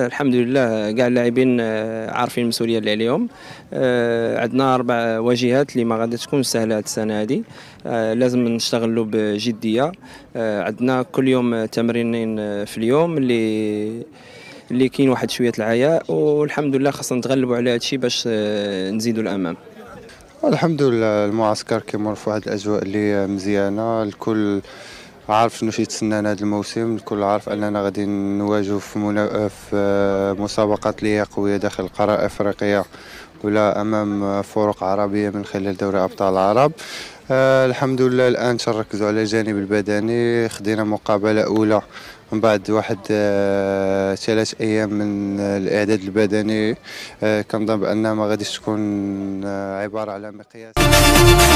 الحمد لله كاع اللاعبين عارفين المسؤوليه اللي عليهم. عندنا 4 واجهات اللي ما غادي تكون سهله هذه السنه هذه. لازم نشتغلوا بجديه. عندنا كل يوم تمرينين في اليوم اللي كاين واحد شويه العياء، والحمد لله خاصنا نتغلبوا على هذا الشيء باش نزيدوا الامام. الحمد لله المعسكر كيمر في واحد الاجواء اللي مزيانه. الكل عارف شنو تيتسنانا هذا الموسم، الكل عارف اننا غادي نواجهوا في مسابقات اللي هي قويه داخل القاره الافريقيه ولا امام فرق عربيه من خلال دوري ابطال العرب. الحمد لله الان تركزوا على الجانب البدني، خدينا مقابله اولى من بعد واحد 3 أيام من الإعداد البدني. كنظن بأنها ما غاديش تكون عبارة على مقياس